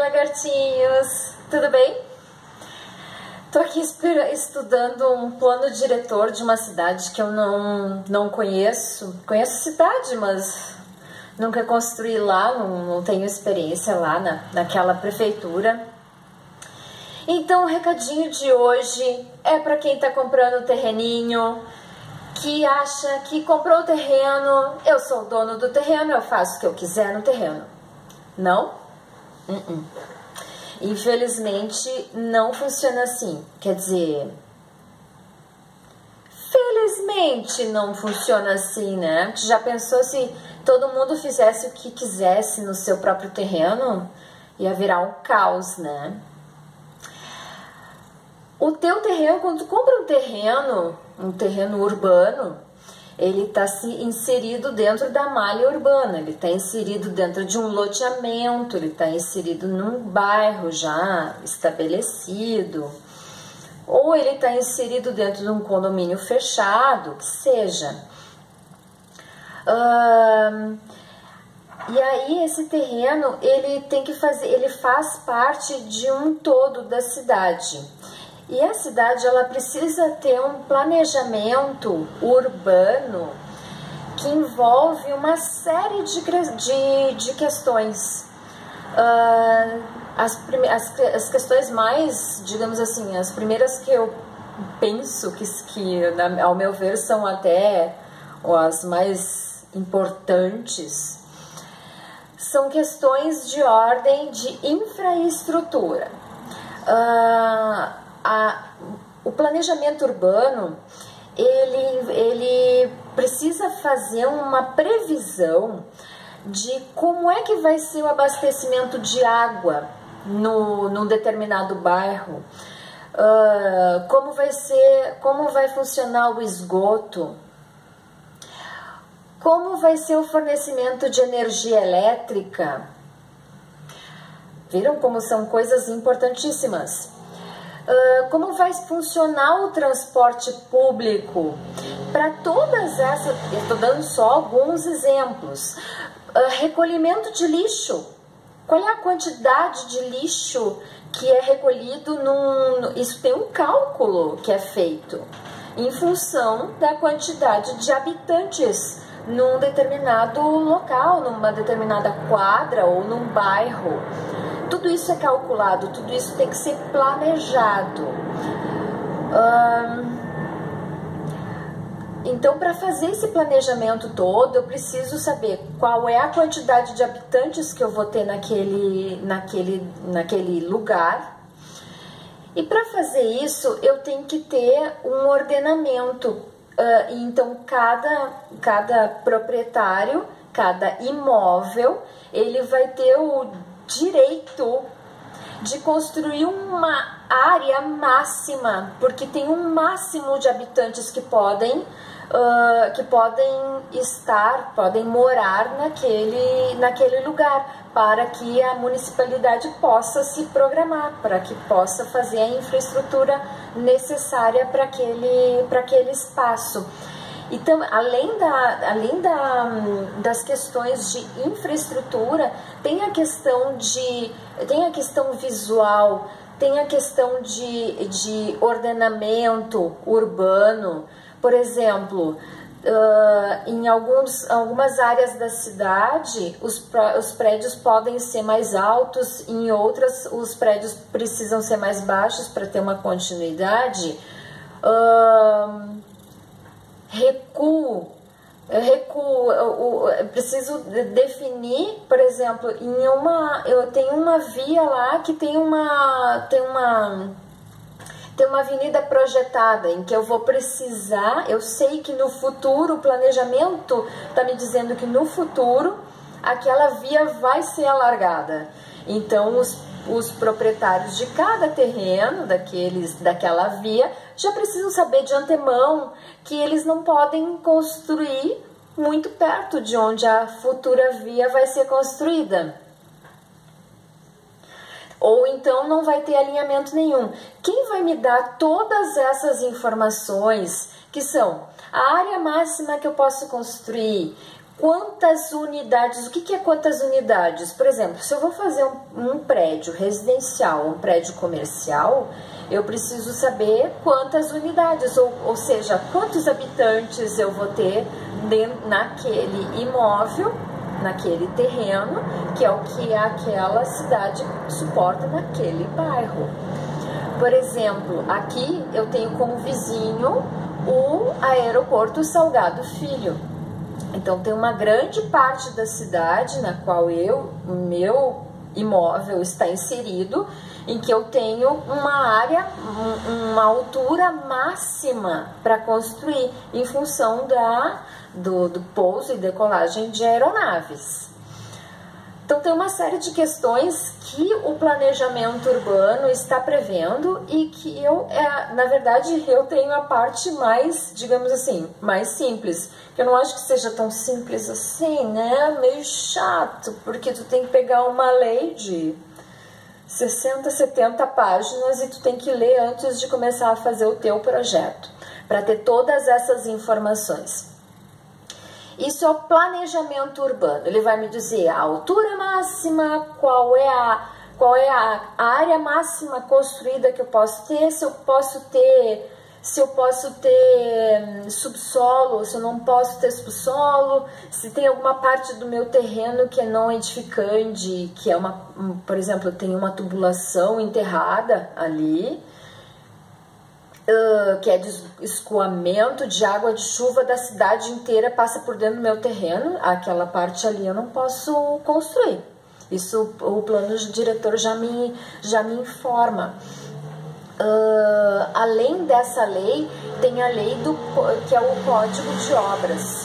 lagartinhos! Tudo bem? Tô aqui estudando um plano diretor de uma cidade que eu não conheço. Conheço a cidade, mas nunca construí lá, não tenho experiência lá naquela prefeitura. Então o recadinho de hoje é para quem tá comprando o terreninho, que acha que comprou o terreno, eu sou o dono do terreno, eu faço o que eu quiser no terreno. Não? Infelizmente não funciona assim. Quer dizer, felizmente não funciona assim, né? Já pensou se todo mundo fizesse o que quisesse no seu próprio terreno? Ia virar um caos, né? O teu terreno, quando tu compra um terreno urbano, ele está inserido dentro da malha urbana, ele está inserido dentro de um loteamento, ele está inserido num bairro já estabelecido, ou ele está inserido dentro de um condomínio fechado, que seja. E aí esse terreno, ele faz parte de um todo da cidade. E a cidade, ela precisa ter um planejamento urbano que envolve uma série de questões. As questões mais, digamos assim, as primeiras que eu penso que ao meu ver, são até as mais importantes, são questões de ordem de infraestrutura. O planejamento urbano, ele precisa fazer uma previsão de como é que vai ser o abastecimento de água num determinado bairro, como vai funcionar o esgoto, como vai ser o fornecimento de energia elétrica. Viram como são coisas importantíssimas? Como vai funcionar o transporte público? Para todas essas, eu estou dando só alguns exemplos. Recolhimento de lixo. Qual é a quantidade de lixo que é recolhido isso tem um cálculo que é feito em função da quantidade de habitantes num determinado local, numa determinada quadra ou num bairro. Tudo isso é calculado, tudo isso tem que ser planejado. Então, para fazer esse planejamento todo, eu preciso saber qual é a quantidade de habitantes que eu vou ter naquele lugar. E para fazer isso, eu tenho que ter um ordenamento. Então, cada proprietário, cada imóvel, ele vai ter o direito de construir uma área máxima, porque tem um máximo de habitantes que podem morar naquele lugar, para que a municipalidade possa se programar, para que possa fazer a infraestrutura necessária para aquele espaço. Então, além das questões de infraestrutura, tem a questão visual, tem a questão de ordenamento urbano. Por exemplo, em algumas áreas da cidade, os prédios podem ser mais altos, em outras os prédios precisam ser mais baixos para ter uma continuidade. Recuo, eu preciso definir, por exemplo, eu tenho uma via lá que tem uma avenida projetada, em que eu vou precisar, eu sei que no futuro, o planejamento está me dizendo que no futuro aquela via vai ser alargada. Então os proprietários de cada terreno daquela via já precisam saber de antemão que eles não podem construir muito perto de onde a futura via vai ser construída. Ou então não vai ter alinhamento nenhum. Quem vai me dar todas essas informações, que são a área máxima que eu posso construir, Quantas unidades? O que é quantas unidades? Por exemplo, se eu vou fazer um prédio residencial, um prédio comercial, eu preciso saber quantas unidades, ou seja, quantos habitantes eu vou ter naquele imóvel, naquele terreno, que é o que aquela cidade suporta naquele bairro. Por exemplo, aqui eu tenho como vizinho o Aeroporto Salgado Filho. Então tem uma grande parte da cidade na qual o meu imóvel está inserido, em que eu tenho uma área, uma altura máxima para construir em função do pouso e decolagem de aeronaves. Então tem uma série de questões que o planejamento urbano está prevendo e que na verdade, eu tenho a parte mais, digamos assim, mais simples. Eu não acho que seja tão simples assim, né? Meio chato, porque tu tem que pegar uma lei de 60, 70 páginas e tu tem que ler antes de começar a fazer o teu projeto, para ter todas essas informações. Isso é o planejamento urbano. Ele vai me dizer a altura máxima, qual é a área máxima construída que eu posso ter, se eu posso ter subsolo, se eu não posso ter subsolo, se tem alguma parte do meu terreno que é não edificante, que é por exemplo, tem uma tubulação enterrada ali, que é de escoamento de água de chuva da cidade inteira, passa por dentro do meu terreno, aquela parte ali eu não posso construir. Isso o plano diretor já me informa. Além dessa lei, tem a lei que é o Código de Obras.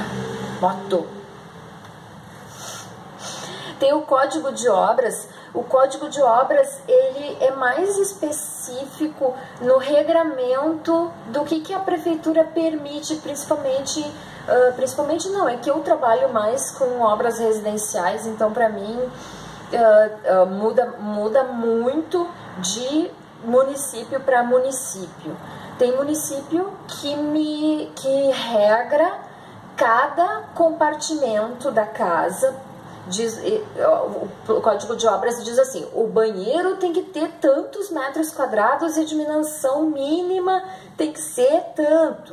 Tem o Código de Obras. O Código de Obras, ele é mais específico no regramento do que a prefeitura permite, principalmente não, é que eu trabalho mais com obras residenciais, então para mim muda muito de município para município. Tem município que regra cada compartimento da casa. O Código de Obras diz assim: o banheiro tem que ter tantos metros quadrados e a dimensão mínima tem que ser tanto.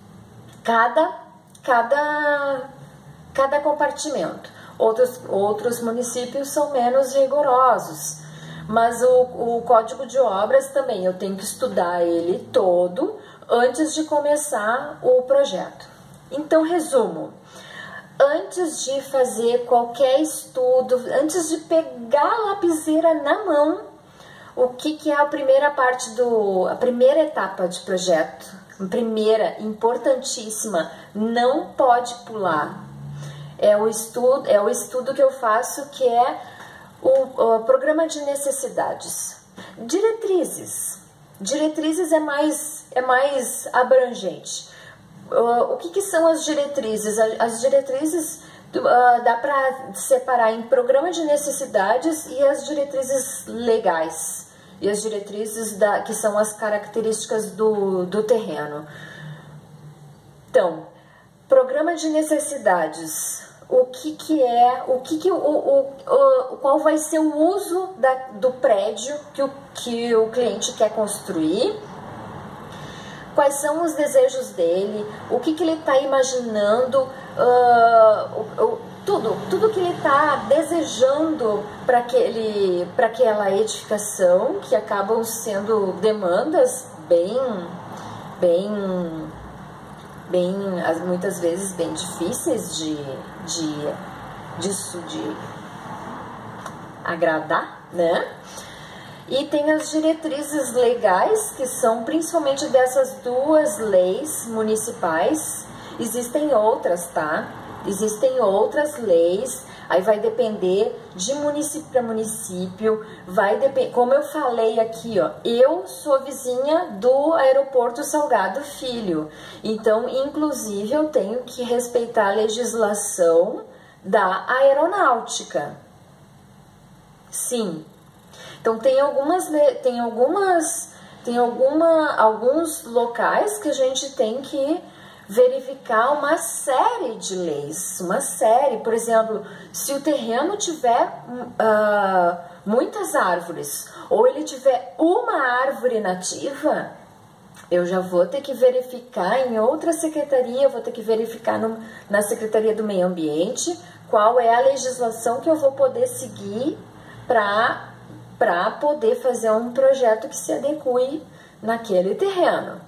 Cada compartimento. Outros municípios são menos rigorosos, mas o Código de Obras também eu tenho que estudar ele todo antes de começar o projeto. Então, resumo. Antes de fazer qualquer estudo, antes de pegar a lapiseira na mão, o que é a primeira parte a primeira etapa de projeto? Primeira, importantíssima, não pode pular. É o estudo que eu faço, que é o programa de necessidades. Diretrizes é mais abrangente. O que são as diretrizes? As diretrizes dá para separar em programa de necessidades e as diretrizes legais. E as diretrizes que são as características do terreno. Então, programa de necessidades. Qual vai ser o uso do prédio que o cliente quer construir? Quais são os desejos dele, o que ele está imaginando, tudo que ele está desejando para aquela edificação, que acabam sendo demandas muitas vezes bem difíceis de agradar, né? E tem as diretrizes legais, que são principalmente dessas duas leis municipais. Existem outras, tá? Existem outras leis, aí vai depender de município para município, como eu falei aqui, ó, eu sou vizinha do Aeroporto Salgado Filho, então, inclusive, eu tenho que respeitar a legislação da aeronáutica. Sim. Então tem alguns locais que a gente tem que verificar uma série de leis, uma série, por exemplo, se o terreno tiver muitas árvores, ou ele tiver uma árvore nativa, eu já vou ter que verificar em outra secretaria, vou ter que verificar na Secretaria do Meio Ambiente qual é a legislação que eu vou poder seguir para poder fazer um projeto que se adeque naquele terreno.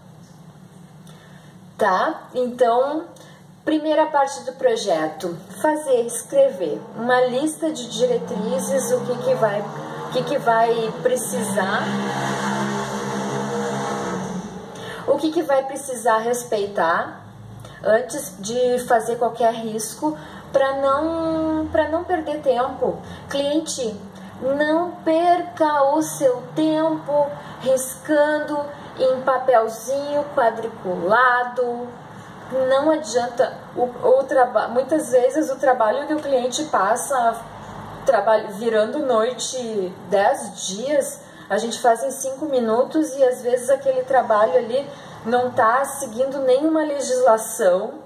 Tá? Então, primeira parte do projeto, escrever uma lista de diretrizes, o que vai precisar, o que vai precisar respeitar antes de fazer qualquer risco, para não perder tempo. Cliente, não perca o seu tempo riscando em papelzinho quadriculado. Não adianta, muitas vezes o trabalho que o cliente passa virando noite 10 dias, a gente faz em 5 minutos e às vezes aquele trabalho ali não está seguindo nenhuma legislação.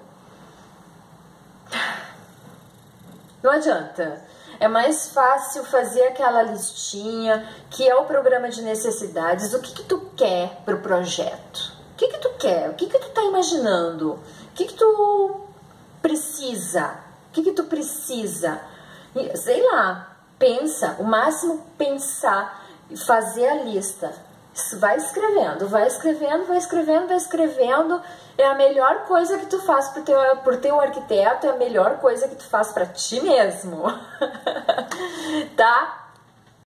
Não adianta. É mais fácil fazer aquela listinha, que é o programa de necessidades. O que tu quer para o projeto? O que tu quer? O que tu tá imaginando? O que tu precisa? O que tu precisa? Sei lá, pensa, o máximo pensar e fazer a lista. Vai escrevendo, vai escrevendo, vai escrevendo, vai escrevendo. É a melhor coisa que tu faz pro teu arquiteto, é a melhor coisa que tu faz para ti mesmo. Tá?